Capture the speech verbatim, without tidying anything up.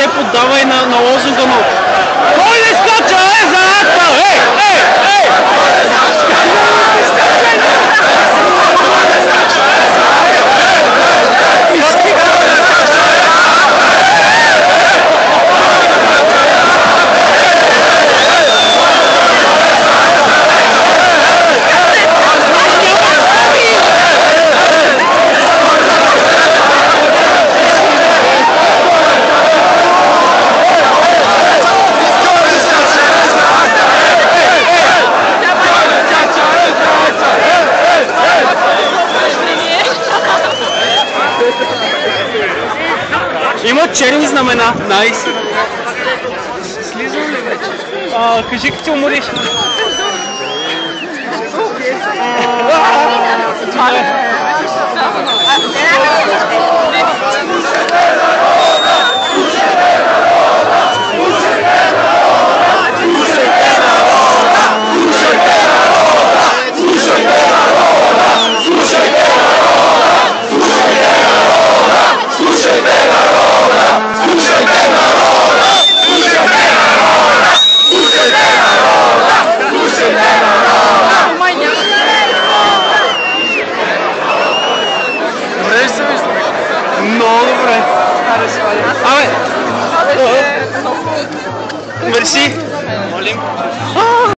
се поддавай на, на лозунга му. Кой не скача, е, за акта! Ей, ей, ей! Има черни знамена. Найс. Слизам ли вече? А, кажи като ти умориш. Много добре. Абе! Мерси! Молим.